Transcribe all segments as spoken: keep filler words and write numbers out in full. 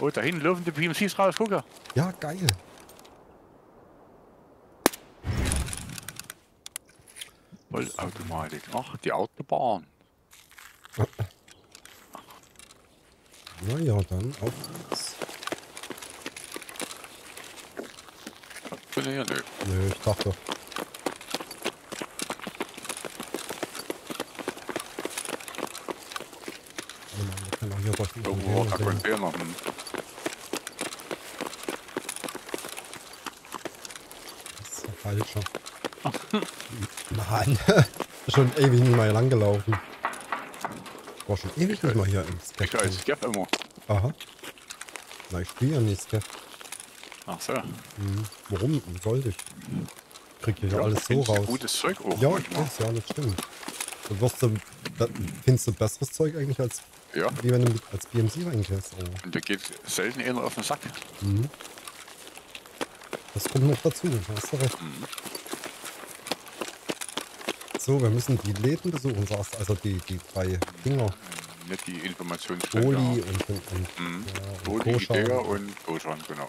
Oh, da hinten laufen die P M Cs raus, guck mal. Ja, geil. Vollautomatik. Ach, die Autobahn. Na ja, dann auf geht's. Nee, nee. Nö, ich dachte. Wir können auch hier ruhig einen Irgendwo war der Container sehen. Container. Hm. Das ist der falsche. Mann, schon ewig nicht mehr lang gelaufen. War schon ewig nicht mal hier im Ich Sketch. als Skeff immer. Aha. Na, ich spiele ja nicht Sketch. Ach so. Hm. Warum sollte ich? Krieg hier ja Ja, alles so findest du raus. gutes Zeug auch Ja, ich manchmal. weiß, ja, das stimmt. Und wirst du, da, findest du besseres Zeug eigentlich als, Ja. wie wenn du mit, als B M C reingehst? Oh. Und der geht selten einer auf den Sack. Mhm. Das kommt noch dazu, da hast du recht. Mhm. So, wir müssen die Läden besuchen, sagst du, also die, die drei Dinger. Nicht die Informationsstände. Oli Ja. und, und, und, Mhm. ja, und Oli, Koscher. Idea und Koshan, genau.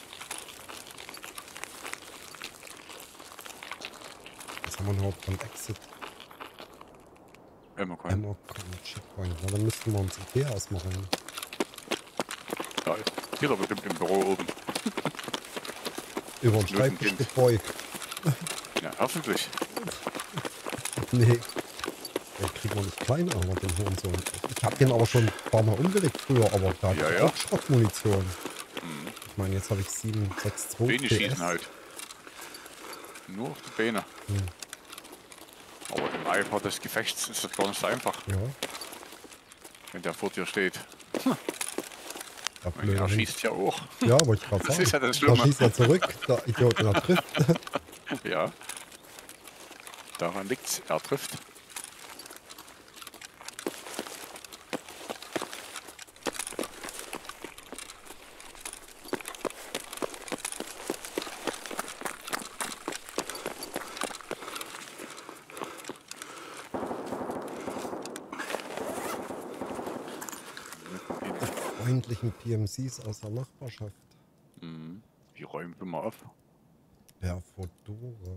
Was haben wir noch beim Exit? Immer kein. Ammo, Checkpoint. Na, dann müssten wir uns Ikea erstmal rein. Ja, hier doch bestimmt im Büro oben. Über den Nur ein Schreibtisch Kind. gebeugt. Ja, hoffentlich. Nee. Den kriegen wir nicht klein, aber den Hohensohn. Ich hab den aber schon ein paar Mal umgelegt früher, aber da hatte Ja, ich ja. auch Schrottmunition. Mhm. Ich meine, jetzt habe ich sieben sechs zwei Wenig P schießen S. halt. Nur auf die Beine. Hm. Aber im Eifer des Gefechts ist das gar nicht so einfach, Ja, wenn der vor dir steht. ja, Und blöd. er schießt ja auch. Ja, wollte ich gerade Das sagen. ist ja das Da Schlimme. schießt er zurück, der Idiot, der trifft. Ja. Daran liegt's. Er trifft. Freundlichen P M Cs aus der Nachbarschaft. Mhm. Die räumen wir mal auf. Perfodora.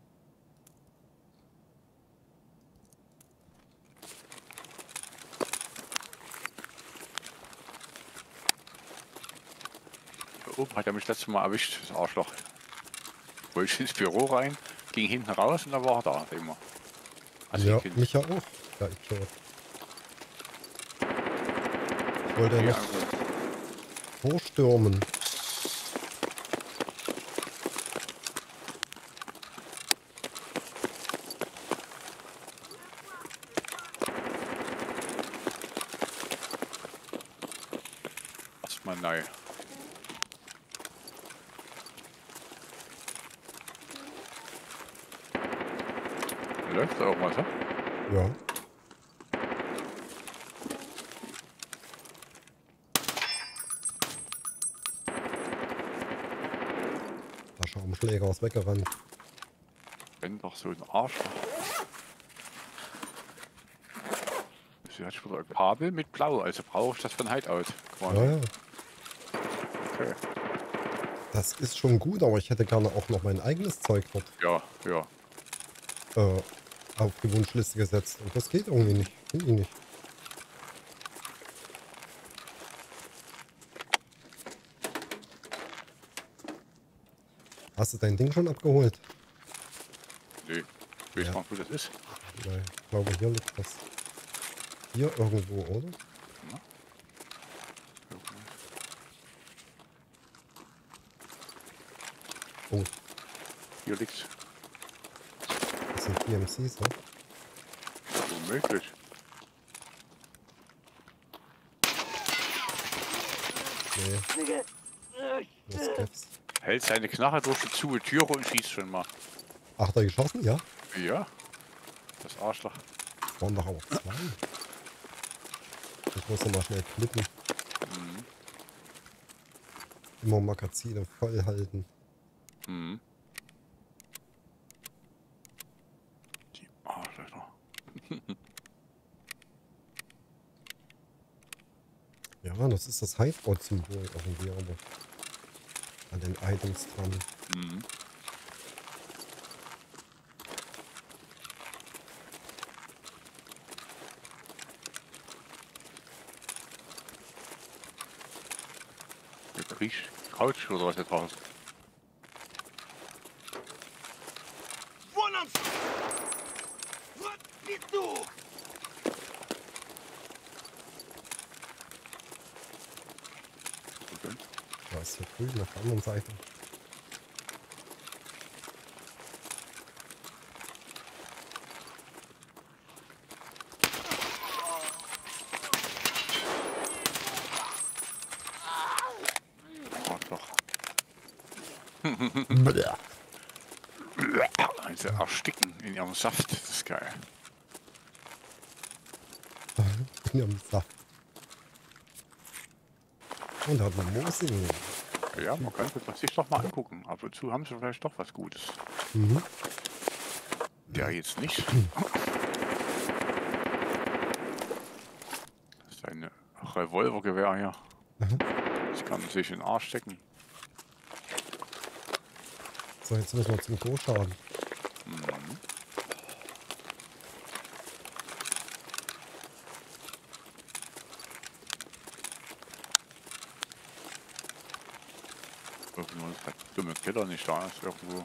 Hier oben hat er mich letztes Mal erwischt, das Arschloch. Wollte ich ins Büro rein, ging hinten raus und da war er da immer. Also Ja, ich bin mich ja auch. Ja, Idiot. Ich wollte ja hier noch angekommen. vorstürmen. Erstmal neu. Läuft da irgendwas, ne? Ja. Der Schaumschläger ist weggerannt. Wenn doch so ein Arschloch. Sie hat schon wieder ein Kabel mit Blau, also brauche ich das von Hideout. Quasi. Ja, ja. Okay. Das ist schon gut, aber ich hätte gerne auch noch mein eigenes Zeug dort Ja, ja. äh, auf die Wunschliste gesetzt. Und das geht irgendwie nicht. Finde ich nicht. Hast du dein Ding schon abgeholt? Nee, ich weiß Ja. gar nicht, wo das ist. Nein, ich glaube, hier liegt das. Hier irgendwo, oder? Ja. Oh, Hier liegt's. das sind P M Cs, ne? Unmöglich. Nee. Nur Skeps. Hält seine Knarre durch die zu Türe und schießt schon mal. Ach, da geschossen? Ja. Ja. Das Arschloch. Das waren doch auch zwei. Ich muss noch mal schnell klippen. Mhm. Immer Magazine voll halten. Mhm. Die Arschlöcher. Ja, Ja, das ist das Hideout-Symbol irgendwie, aber an den Items dran. Mhm. Der Krieg, Couch oder was da draußen? Вон он! Вот петух! Okay. Da ist hier drüben auf der anderen Seite. Arschloch. Blah. Also ersticken in ihrem Saft, das ist geil. In ihrem Saft. Und da hat man Moosing. Ja, man könnte das sich doch mal angucken. Ab und zu haben sie vielleicht doch was Gutes. Mhm. Der jetzt nicht. Das ist ein Revolvergewehr hier. Mhm. Das kann man sich in den Arsch stecken. So, jetzt müssen wir zum Go-Schaden. Mhm. Irgendwo ist der dumme Killer nicht da ist irgendwo.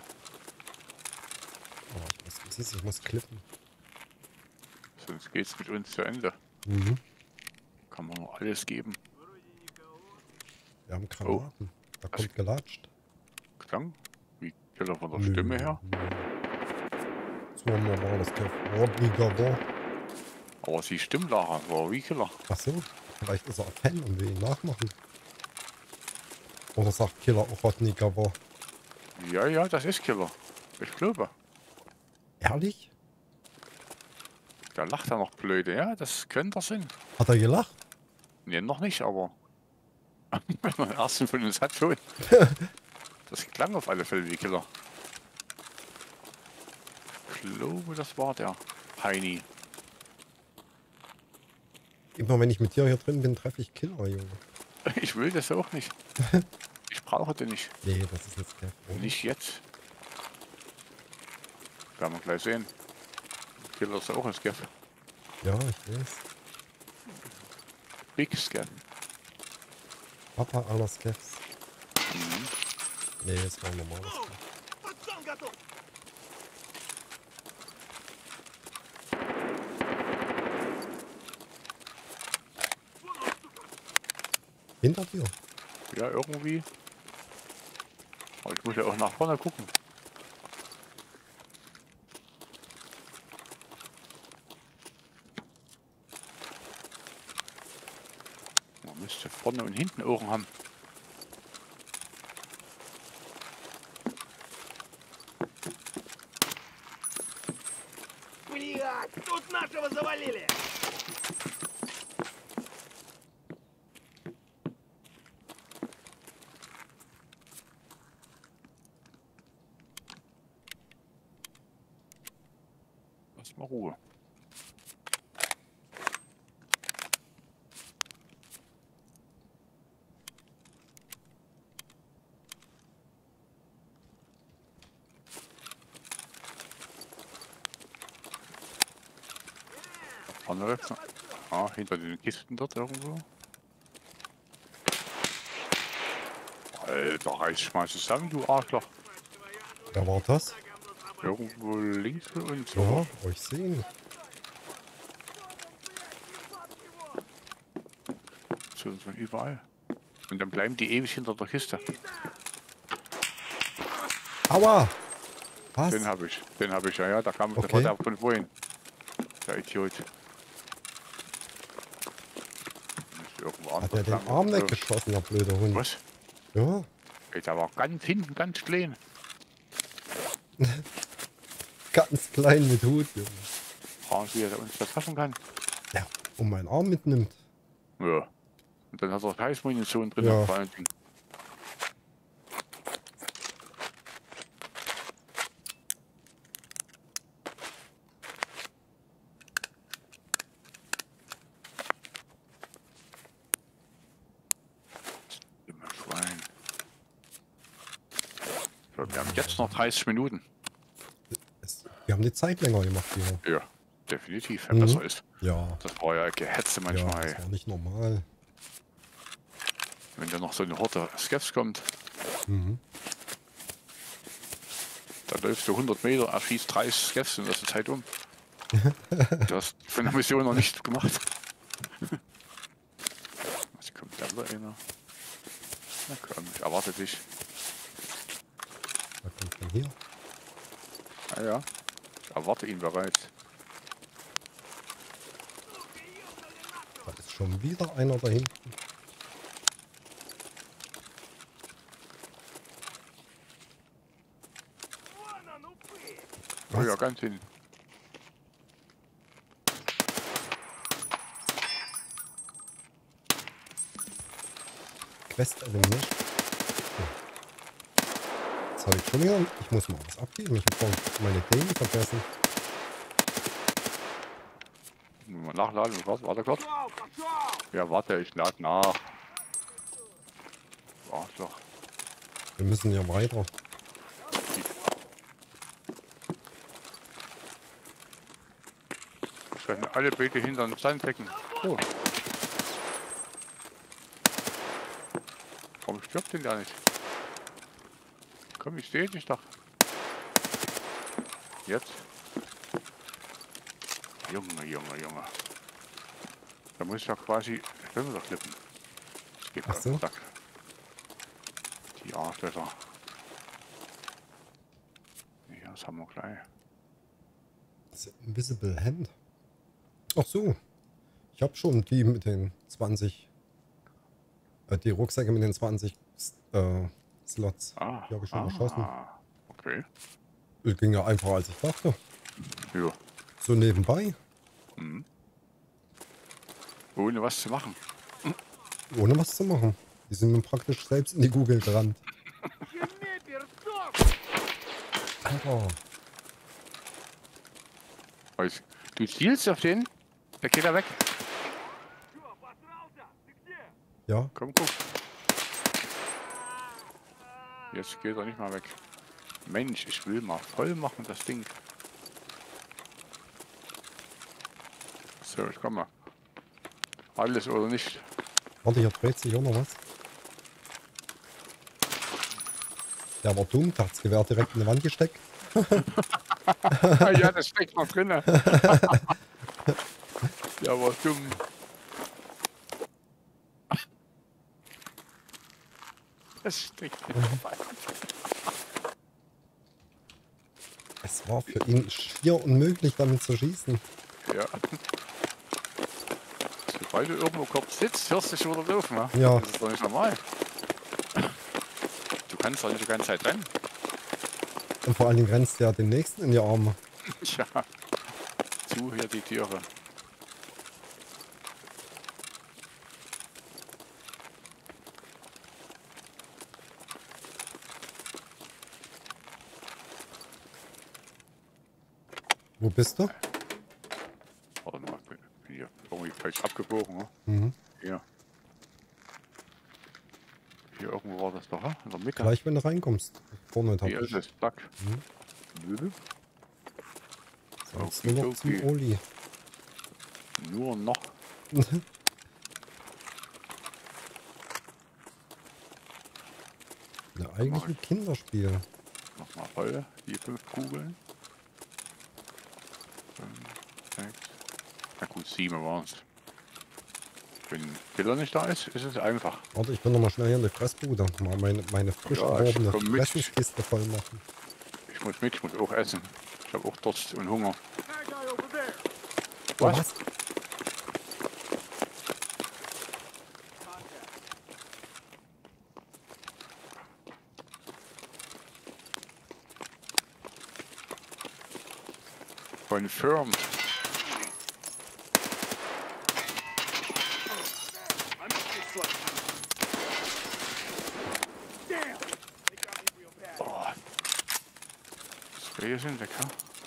Oh, ich muss, was ist, ich muss klippen. Sonst geht's mit uns zu Ende. Mhm. Kann man nur alles geben. Wir haben Granaten. Da Was? kommt gelatscht. Klang? Wie Killer von der Nö, Stimme her. nö. So ein normales Ordentlicher. Aber sie Stimmlacher war wie Killer. Achso, vielleicht ist er ein Fan und will ihn nachmachen. Oder sagt Killer auch Rodniger war. Ja, ja, das ist Killer. Ich glaube. Ehrlich? Der lacht ja noch blöde. Ja, das könnte er sein. Hat er gelacht? Ne, noch nicht, aber wenn man den ersten von uns hat, schon. Das klang auf alle Fälle wie Killer. Ich glaube, das war der Heini. Immer wenn ich mit dir hier drin bin, treffe ich Killer, Junge. Ich will das auch nicht. Ich brauche den nicht. Nee, das ist jetzt der. Oder? Nicht jetzt. Werden wir gleich sehen. Killer ist auch ein Scaff. Ja, ich weiß. Big Scaff. Papa aller Scaffs. Mhm. Nee, das war ein normales Scaff. Подсон готов! Hinter dir. Ja, irgendwie. Aber ich muss ja auch nach vorne gucken. Man müsste vorne und hinten Ohren haben. Блядь, тут нашего завалили! Lass mal Ruhe. Vorne rechts. Ah, hinter den Kisten dort irgendwo. Alter, reiß ich mal zusammen, du Arschloch. Wer war das? Irgendwo links von uns. Ja, euch sehen. So, so überall. Und dann bleiben die ewig hinter der Kiste. Aua! Was? Den habe ich. Den habe ich, ja, ja. Da kam Okay. der von vorhin. Der Idiot. Müsste irgendwo Hat anders er den lang. Arm So. weggeschossen, der blöde Hund? Was? Ja. Ey, der war ganz hinten, ganz klein. Ganz klein mit Hut, Junge. Fragen Sie, wie er uns das schaffen kann. Ja, und meinen Arm mitnimmt. Ja. Und dann hat er Heißmunition drin, Ja. vor allen Dingen. Wir haben jetzt noch dreißig Minuten. Es, wir haben die Zeit länger gemacht hier. Ja, definitiv, wenn Mhm. besser ist. Ja, Das war ja Gehetze ja, manchmal. das war nicht normal. Wenn da noch so eine Horde Skeffs kommt, Mhm. dann läufst du hundert Meter, erschießt dreißig Skeffs und das ist Zeit um. Du hast von der Mission noch nicht gemacht. Was kommt da wieder einer? Na komm, ich erwarte dich. Da kommt von hier. Ah ja, ich erwarte ihn bereits. Da ist schon wieder einer da hinten. Oh Was? ja, ganz hin. Quest eliminiert. Jetzt habe ich schon wieder. Ich muss mal was abgeben. Ich habe meine Daily vergessen. Mal nachladen, warte, warte kurz. Пошел, пошел! Ja, warte, ich lade nach. Arschloch. Wir müssen ja weiter. Ich werden alle Beete hinter den Sandbecken. Oh. Warum stirbt denn der nicht? Komm, ich sehe dich doch. Jetzt. Junge, Junge, Junge. Da muss ich ja quasi Schwimmer klippen. Das geht Ach so. Sack. Die Arschlöcher. Ja, das haben wir gleich. Das ist Invisible Hand. Ach so. Ich habe schon die mit den zwanzig. Äh, die Rucksäcke mit den zwanzig äh, Slots. Ah, Die habe ich schon ah, geschossen. Okay. Das ging ja einfacher als ich dachte. Ja. So nebenbei. Mhm. Ohne was zu machen. Ohne was zu machen. Die sind mir praktisch selbst in die Google gerannt. Чуме, пердок! Alter. Also, du zielst auf den, da geht er weg. Чё, обосрался? Ты где? Ja. Komm, guck. Jetzt geht er nicht mal weg. Mensch, ich will mal voll machen, das Ding. So, ich komm mal. Alles oder nicht. Warte, hier dreht sich auch noch was. Der war dumm, der hat das Gewehr direkt in die Wand gesteckt. Ja, das steckt noch drin. Der war dumm. Das steckt in der Wand. Es war für ihn schier unmöglich, damit zu schießen. Ja. Sobald du irgendwo kurz sitzt, hörst du dich wieder doof, ne? Ja. Das ist doch nicht normal. Du kannst doch nicht die ganze Zeit rennen. Und vor allen Dingen grenzt ja den nächsten in die Arme. Ja. Zu hier die Tiere. Wo bist du? Warte mal, ich bin hier irgendwie falsch abgebogen, ne? Mhm. Hier. Hier irgendwo war das doch, ne? In der Mitte. Gleich, wenn du reinkommst. Vorne Hier ist es, zack. Mhm. Sonst nur noch zum Okay. Oli. Nur noch. Ja, eigentlich ein Kinderspiel. Nochmal voll, die fünf Kugeln. Fünf, sechs. Na gut, sieben waren es. Wenn Killer nicht da ist, ist es einfach. Warte, ich bin noch mal schnell hier in die Fressbude. Mal meine, meine frisch Ja, ich erworbene komm mit. Fressenskiste voll machen. Ich muss mit, ich muss auch essen. Ich habe auch Durst und Hunger. That guy over there! Oh, Was? was? Confirmed. I'm just like... Damn! They got me real bad. Oh. Zwei sind weg, ha?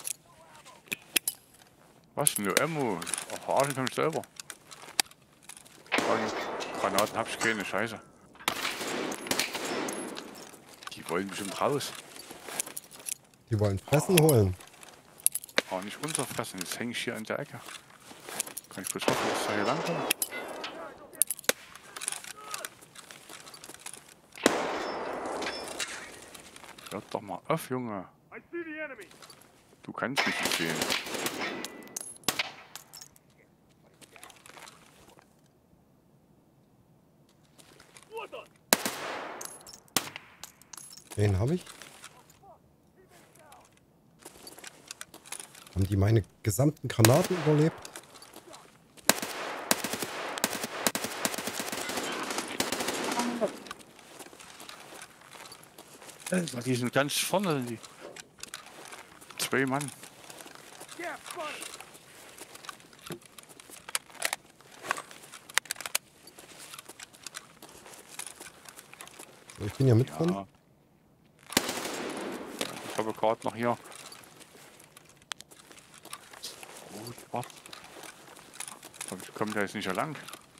Was? Nur Ammo? Oh, verarschen kann ich selber. Gran- Granaten hab ich keine, scheiße. Die wollen bestimmt raus. Die wollen Fressen holen. Auch nicht runterfressen, jetzt hänge ich hier in der Ecke. Kann ich bloß hoffen, dass ich da hier langkomme. Hört doch mal auf, Junge. I see the enemy. Du kannst mich nicht sehen. What the? Den habe ich. Haben die meine gesamten Granaten überlebt? Alter, die sind ganz vorne, die zwei Mann. Yeah, funny. So, ich bin ja mit drin. Ja. Ich habe gerade noch hier. Oh, warte. Aber ich komme da jetzt nicht lang.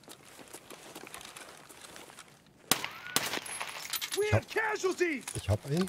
We have casualties. Ich habe einen.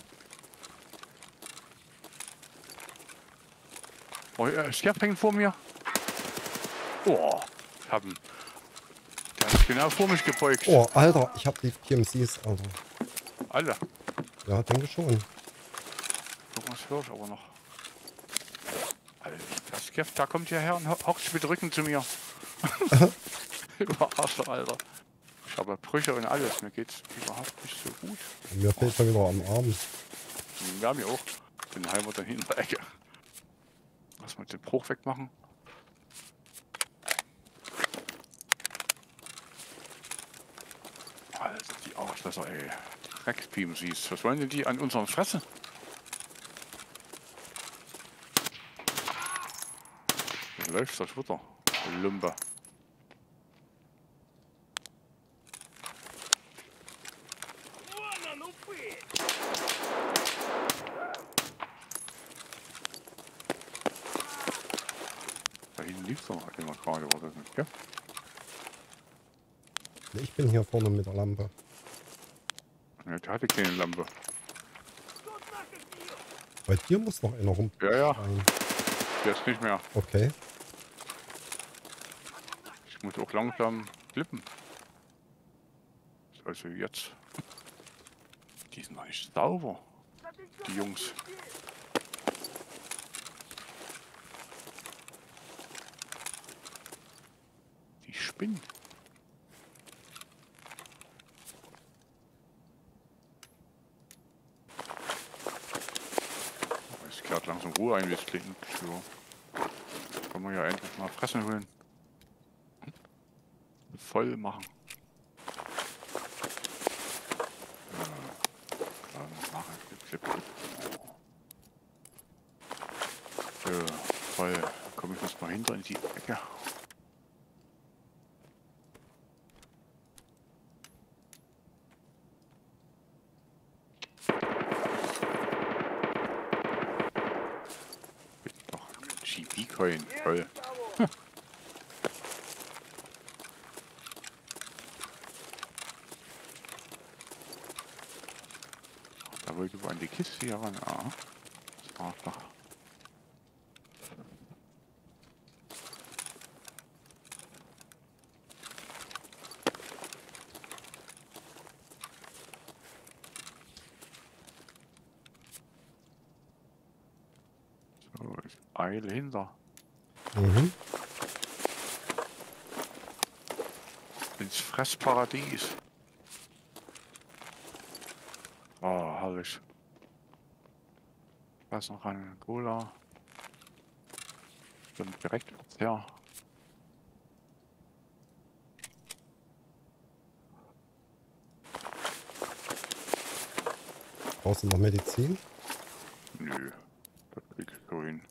Oh, äh, Skerp hängt vor mir. Oh, ich hab ihn. Der ist genau vor mich gebeugt. Oh, Alter, ich habe die P M Cs, Alter. Alle. Ja, denke schon. Irgendwas höre ich aber noch. Alter, der Skerp, da kommt hierher und ho- hockt sich mit Rücken zu mir. Überrascht, Alter. Ich habe Brüche und alles. Mir geht's überhaupt nicht so gut. Mir fehlt schon wieder am Arm. Wir haben ja auch den Heimer dann in der Ecke. Lass mal den Bruch wegmachen. Alter, die Arschlöcher, ey. Dreckspiepen siehst. Was wollen denn die an unserem Fressen? Wie läuft das wieder? Lumpe. Ладно, ну вы. Da hinten liegt doch immer gerade, was das nicht, gell? Ich bin hier vorne mit der Lampe. Ja, der hatte keine Lampe. Тут нахер нее. Bei dir muss noch einer rum. Ja, ja, Rein. jetzt nicht mehr. Okay. Ich muss auch langsam klippen. Also jetzt. Die sind noch nicht sauber, die Jungs. Die spinnen. Aber es kehrt langsam Ruhe ein, wie es klingt. So. Kann man ja endlich mal Fressen holen. Voll machen. Ja, dann machen. Klipp, klipp, klipp. So, voll. Komme ich jetzt mal hinter in die Ecke. Doch, G B-Coin, voll. Da wollte ich an die Kiste hier ran. Ah, das war doch. So, ich eile hinter. Mhm. Ins Fressparadies. Oh, herrlich. Was noch an Cola. Dann direkt her. Brauchst du noch Medizin? Nö, das krieg ich so hin.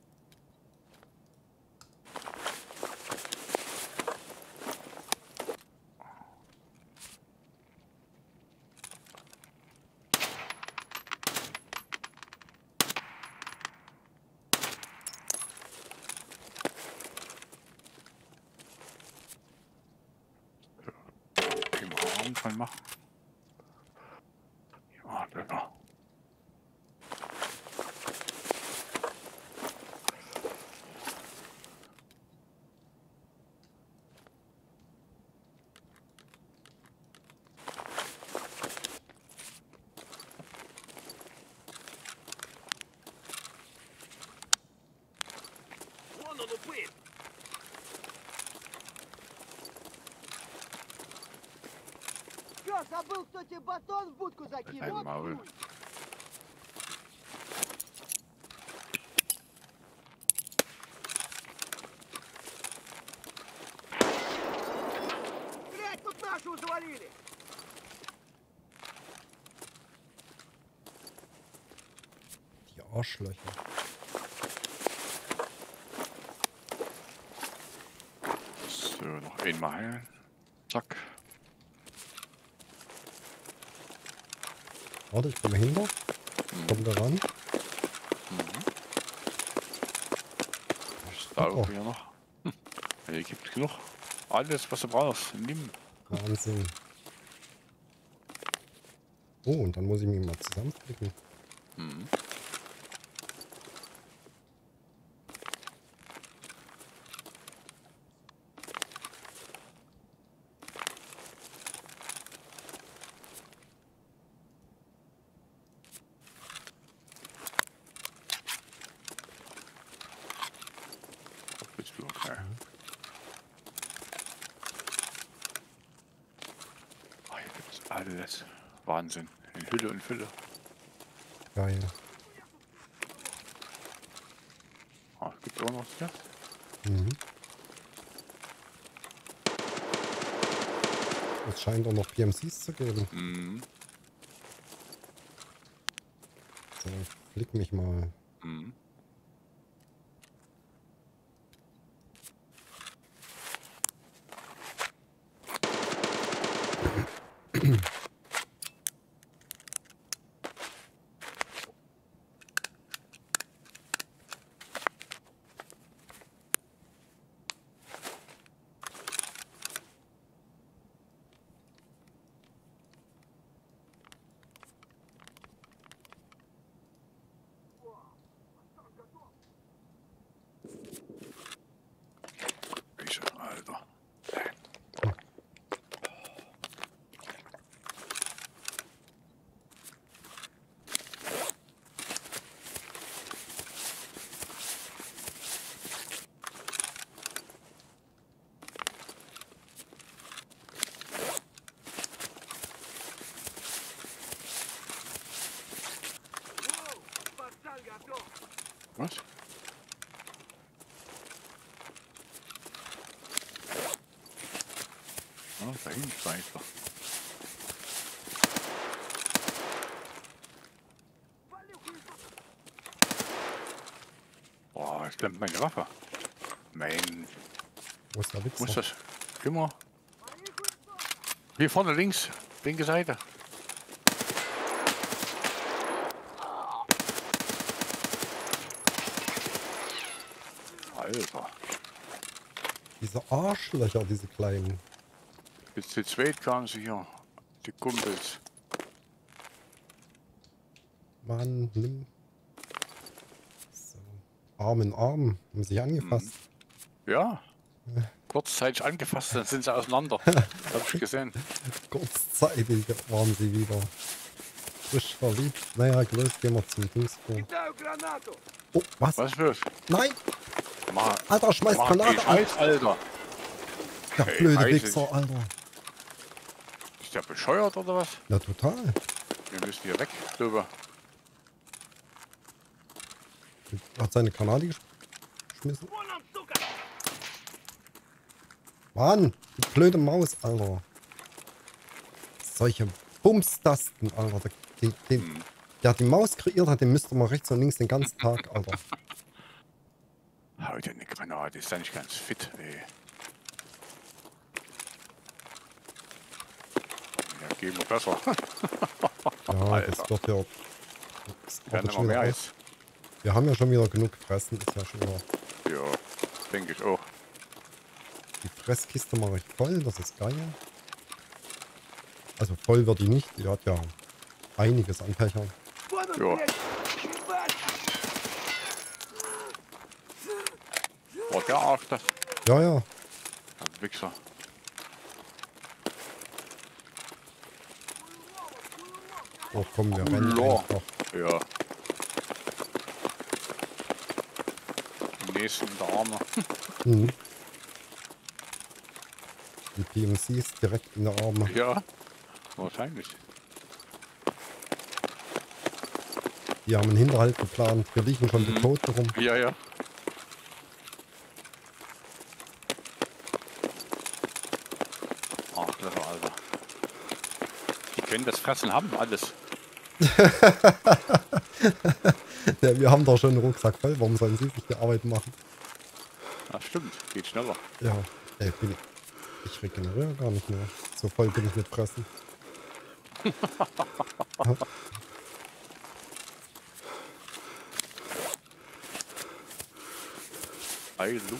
Können wir Arm dran machen. Ja, lecker. Забыл, кто тебе батон в будку закинул. Ein Maul. Блядь, тут нашего завалили! Die Arschlöcher. So, noch einmal heilen. Zack. Warte, ich komme hinter. Komm da ran. Ist da auch wieder noch. Hm. Hier gibt es genug. Alles, was du brauchst. Nimm. Wahnsinn. Oh, und dann muss ich mich mal zusammenflicken. Mhm. Bist du okay? Ah, hier gibt es alles. Wahnsinn. In Hülle und Fülle. Geil. Ah, gibt auch noch hier. Mhm. Es scheint auch noch P M Cs zu geben. Mhm. So, flick mich mal. Mhm. Ich, Alter. Пацан готов! Was? Ah, da hinten weiter. Boah, ich klemmt meine Waffe. Mein, Wo ist der wo ist Wichser? das? Immer. Hier vorne links, linke Seite. Alter, Diese Arschlöcher, diese kleinen. jetzt zu zweit kamen sie hier. Die Kumpels. Mann, nimm. So. Arm in Arm. Haben sich angefasst. Ja. Kurzzeitig angefasst, dann sind sie auseinander. Hab ich gesehen. Kurzzeitig waren sie wieder frisch verliebt. Naja, los, gehen wir zum Dingsburg. Кидаю гранату! Oh, was? Was ist los? Nein! Mach, Alter, schmeiß mach die Granate an! Scheiß, Alter. Der Ey, blöde weiß Wichser, ich. Alter. Ist der bescheuert oder was? Na, total. Wir müssen hier weg, drüber. Hat seine Granate gesch- geschmissen. Вон он, сука! Mann, die blöde Maus, Alter. Solche Bumstasten, Alter. Der, den, den, Hm. der die Maus kreiert hat, den müsste man rechts und links den ganzen Tag, Alter. Heute eine Granate, ist ja nicht ganz fit, ey. Ja, gehen wir besser. Ja, Alter. das wird ja... Das Ja, artet nicht schon mehr wieder mehr aus. als. Wir haben ja schon wieder genug gefressen, ist ja schon wieder... Ja, denke ich auch. Die Fresskiste mache ich voll, das ist geil. Also voll wird die nicht, die hat ja einiges an Fächern. Вон он, Jo. блядь! Ебать! War der Arsch das? Ja, ja, Der Wichser. oh komm, wir rennen Lor. einfach. Ja. Im nächsten in der Arme. Mhm. Die P M Cs direkt in der Arme. Ja. wahrscheinlich. Die haben einen Hinterhalt geplant. Wir liegen schon Mhm. die Toten rum. Ja, ja. Ach, das war Alter. Die können das Fressen haben, alles. Ja, wir haben doch schon einen Rucksack voll. Warum sollen sie sich die Arbeit machen? Das stimmt, geht schneller. Ja. Ey, bin ich, ich regeneriere gar nicht mehr. So voll bin ich mit Fressen. Ja. Heilung.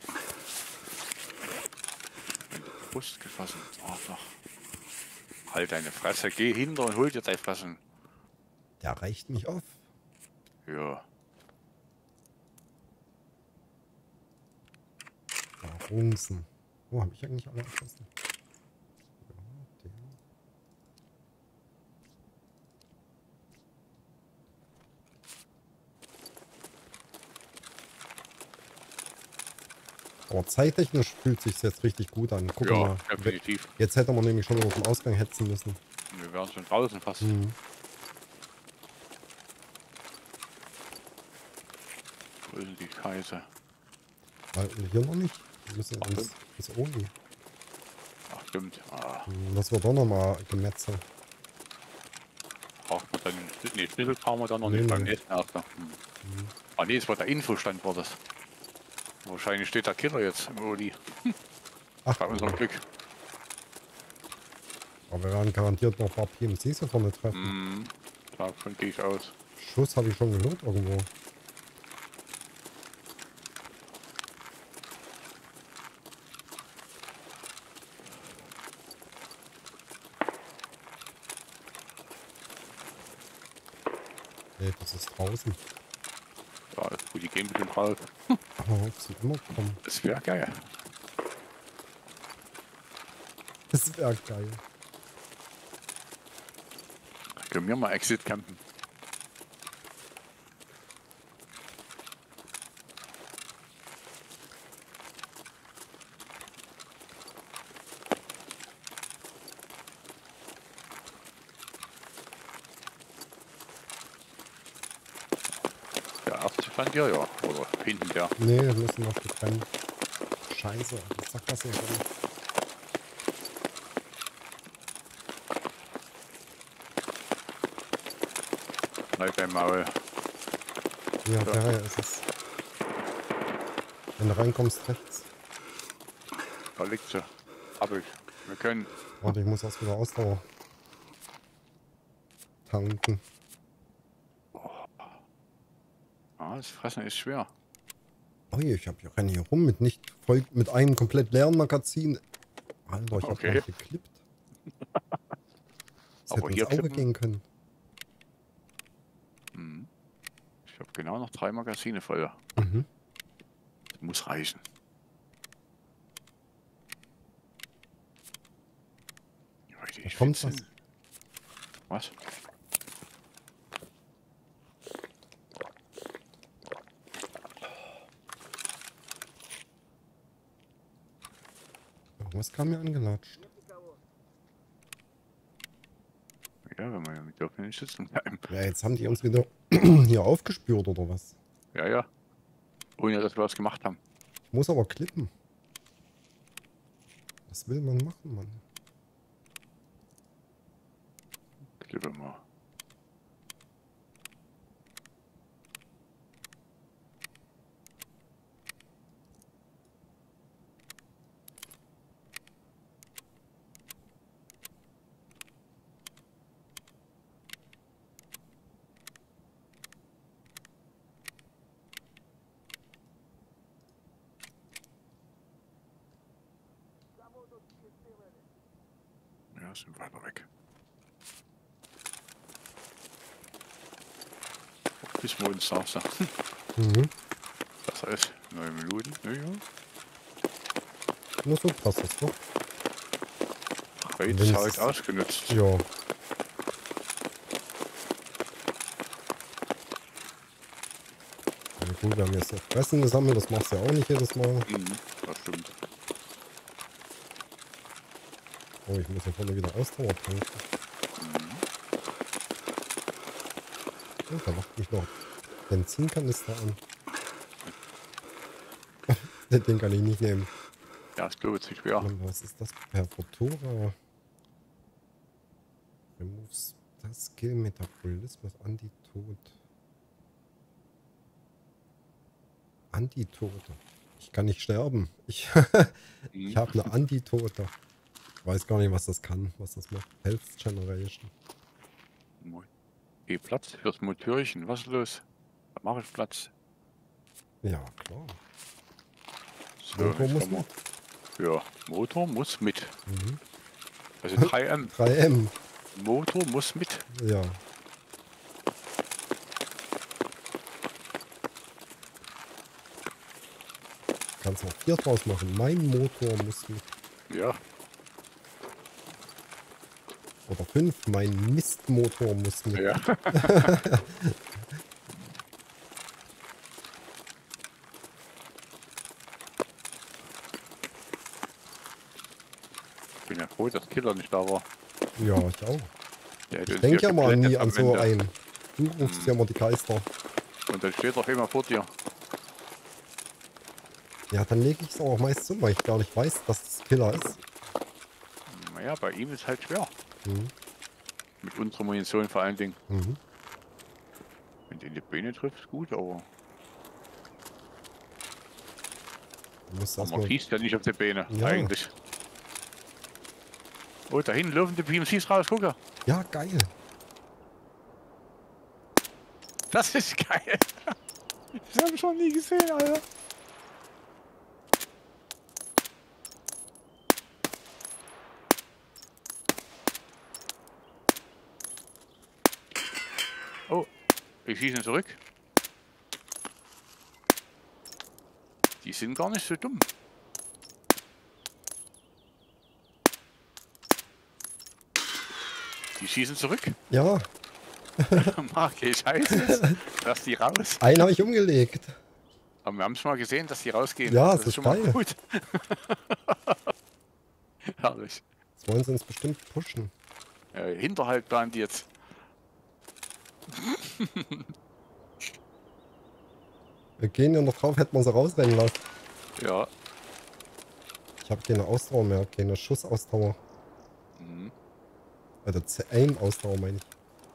In die Brust gefasst. Ach, doch. Halt deine Fresse, geh hinter und hol dir dein Fressen. Der reicht mich auf. Ja. Runzen. Wo habe ich eigentlich alle erschossen? Ja, der. Aber zeittechnisch fühlt sich jetzt richtig gut an. Guck Ja, mal. definitiv. Jetzt hätte man nämlich schon über den Ausgang hetzen müssen. Wir wären schon draußen fast. Mhm. Wo ist denn die Scheiße? Weil hier noch nicht. Wir müssen Ach, ins, ins Oni. Ach, stimmt. Ah, Hm, Das wird doch nochmal gemetzelt. braucht man dann den Schlüssel? Nee, Schlüssel brauchen wir dann noch Nee, nicht beim nee. nächsten Erster. Hm. Ah, nee, es war der Infostand, war das. Wahrscheinlich steht der Killer jetzt im Oli. Ach, Bei unserem Glück. aber wir werden garantiert noch ein paar P M Cs hier vorne treffen. Hm. Davon gehe ich aus. Schuss habe ich schon gehört irgendwo. Nee, das ist draußen. Ja, ist gut, die gehen bestimmt raus. Aber ob sie immer kommen. Das wäre geil. Das wäre geil. Können wir mal Exit campen? Der erste stand hier, ja. Oder hinten der. Nee, wir müssen noch getrennt. Scheiße, die Sackgasse hier drin. Bleib beim Maul. Ja, daher ist es. Wenn du reinkommst, rechts. Da liegt sie. Hab ich. Wir können. Warte, ich muss erst wieder Ausdauer tanken. Ah, das Fressen ist schwer. Oh je, ich hab hier, renne hier rum mit nicht voll, mit einem komplett leeren Magazin. Alter, ich hab Okay. gleich geklippt. Das Aber hätte hier ins Auge klippen? gehen können. Hm. Ich habe genau noch drei Magazine voll. Mhm. Das muss reichen. Richtig Da kommt fit was. sind. Was? Irgendwas kam mir angelatscht. Ja, wenn wir ja mit dürfen nicht sitzen bleiben. Ja, jetzt haben die uns wieder hier aufgespürt oder was? Ja, ja. Ohne dass wir was gemacht haben. Ich muss aber klippen. Was will man machen, Mann? Klippe mal. Ja, sind weiter weg. Bis wir uns sagst, Mhm. das heißt neun Minuten. Ja, ja. Nur so passt das doch. Reiz Wenn's- halt ausgenutzt. Ja. Ja, gut, wir haben jetzt das Fressen gesammelt, das machst du ja auch nicht jedes Mal. Mhm, das stimmt. Oh, ich muss ja vorne wieder Ausdauer tanken. Oh, da macht mich noch Benzinkanister an. Den kann ich nicht nehmen. Ja, ist glaube ich zu schwer. Mann, was ist das? Perfotora. Removes das Skill Metabolismus. Antitod. Antitote. Ich kann nicht sterben. Ich, ich habe eine Antitote. Ich weiß gar nicht, was das kann, was das macht. Health Generation. Okay, Platz fürs Motörchen. Was ist los? Da mache ich Platz. Ja, klar. So, Motor jetzt muss haben wir- mit. Ja, Motor muss mit. Mhm. Also drei M. drei M. Motor muss mit. Ja. Kannst auch vier draus machen. Mein Motor muss mit. Ja, Oder fünf. Mein Mistmotor muss mit. ja. Ich bin ja froh, dass Killer nicht da war. Ja, ich auch. Der hätte Ich uns denke hier ja mal nie geblendet an am so Ende. einen. Du rufst ja mal die Geister. Und dann steht er auf einmal vor dir. Ja, dann lege ich es auch meist so, weil ich gar nicht weiß, dass es Killer ist. Naja, bei ihm ist halt schwer. Mhm. Mit unserer Munition vor allen Dingen. Mhm. Wenn du in die Beine triffst, gut, aber Du musst man erstmal. schießt ja nicht auf die Beine, Ja. eigentlich. Oh, da hinten laufen die P M Cs raus, guck mal. Ja, geil. Das ist geil. Das habe ich schon nie gesehen, Alter. Oh, ich schieße ihn zurück. Die sind gar nicht so dumm. Die schießen zurück. Ja, Marke, ich heiße, lass die raus. einen habe ich umgelegt. Aber wir haben schon mal gesehen, dass die rausgehen. Ja, das das ist schon mal geil. gut. Herrlich. Das wollen sie uns bestimmt pushen. Äh, Hinterhalt plant die jetzt. Wir gehen ja noch drauf, hätten wir sie rausrennen lassen. Ja. Ich habe keine Ausdauer mehr, keine Schussausdauer. Mhm. Also Aim-Ausdauer meine ich.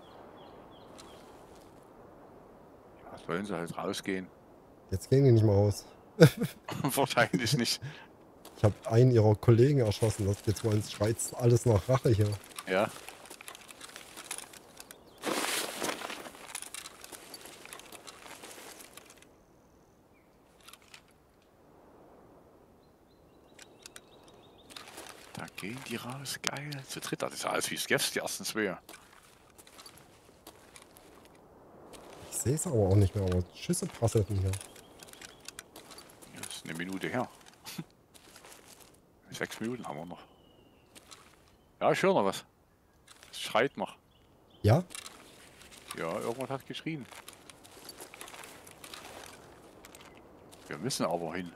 Ja, sollen sie halt rausgehen. Jetzt gehen die nicht mehr raus. Wahrscheinlich nicht. Ich habe einen ihrer Kollegen erschossen. Das jetzt wollen schreit alles nach Rache hier. Ja. Da gehen die raus. Geil. Zu dritt. Das ist ja alles wie Skeffs, die ersten zwei. Ich sehe es aber auch nicht mehr, aber Schüsse prasselten hier. Das ist eine Minute her. Sechs Minuten haben wir noch. Ja, ich höre noch was. Es schreit noch. Ja? Ja, irgendwas hat geschrien. Wir müssen aber hin.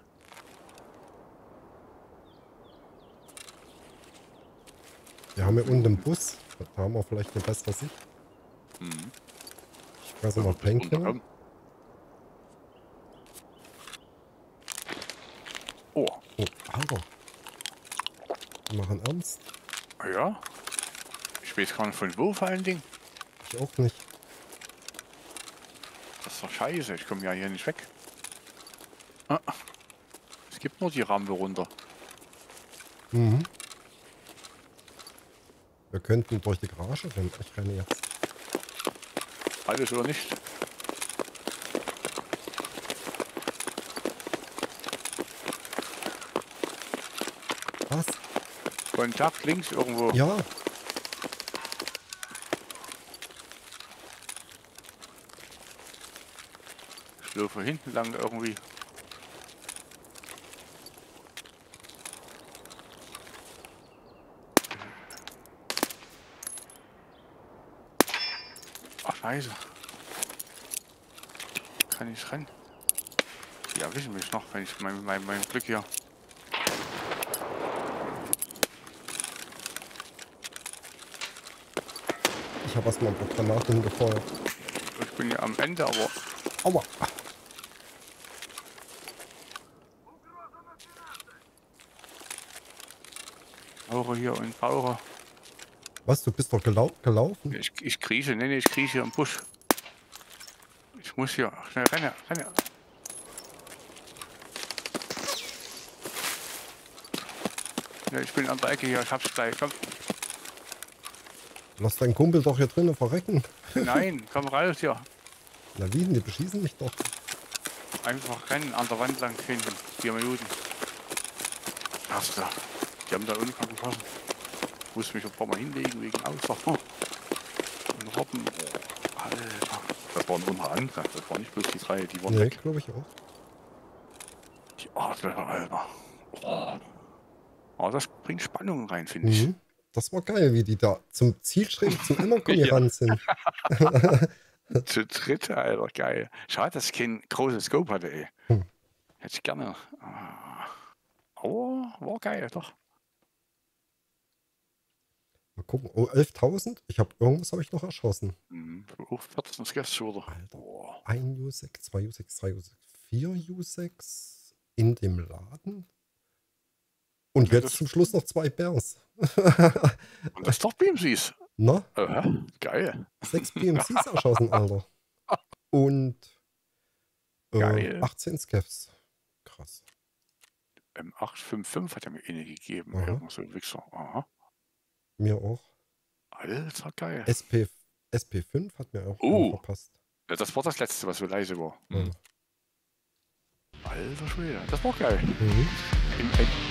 Wir haben hier unten einen Bus. Da haben wir vielleicht eine bessere Sicht. Mhm. Ich fresse mal Painkiller. Runterkommen. Oh, Oh, Alter. Wir machen ernst. ja. Ich weiß gar nicht von wo vor allen Dingen. Ich auch nicht. Das ist doch scheiße. Ich komme ja hier nicht weg. Ah. Es gibt nur die Rampe runter. Mhm. Wir könnten durch die Garage rennen. Ich renne jetzt. Alles oder nicht? Was? Kontakt links irgendwo. Ja. Ich laufe hinten lang irgendwie. Ach scheiße. Kann ich rennen? Die erwischen mich noch, wenn ich mein, mein, mein Glück hier. Ich habe erstmal ein paar Granaten gefeuert. Ich bin ja am Ende, aber Aua. Rauche hier und Rauche. Was, du bist doch gelau gelaufen? Ich, ich krieche, nee, nee, ich krieche hier im Busch. Ich muss hier schnell rennen, rennen. Ja, ich bin an der Ecke hier, ich hab's gleich. Komm. Lass deinen Kumpel doch hier drinnen verrecken. Nein, komm raus hier. Na wie, die beschießen mich doch. Einfach rennen, an der Wand lang hinten. Vier Minuten. Hast du. Die haben da unten geschossen. Ich musste mich ein paar Mal hinlegen wegen Ausdauer. Und Robben. Oh, Alter. Das waren unsere andere. Das waren nicht bloß die drei, die waren Nee, weg. glaube ich auch. Die Adler, Alter. Oh. Oh, das bringt Spannung rein, finde ich. Mhm. Das war geil, wie die da zum Zielstrebig zum Ammergummi Ja. ran sind. Zu dritt, Alter, geil. Schade, dass ich kein großes Scope hatte, ey. Hm. Hätte ich gerne. Aber war geil, doch. Mal gucken. Oh, elftausend? Ich habe irgendwas habe ich noch erschossen. Mhm. Auch vierzehn Sketch oder? Alter. Boah. Ein U sechs, zwei U sechs, drei U sechs, vier U sechs in dem Laden. Und Ja, jetzt das- zum Schluss noch zwei Bears. Und das doch B M Cs. Na, Aha, geil. sechs B M Cs erschossen, Alter. Und äh, Geil. achtzehn Scavs. Krass. M acht fünf fünf hat er mir eine gegeben. Aha. Irgend so ein Wichser. Aha. Mir auch. Alter, geil. S P, S P fünf hat mir auch Oh. verpasst. Ja, das war das letzte, was so leise war. Ja. Alter Schwede, das war geil. Mhm. Im,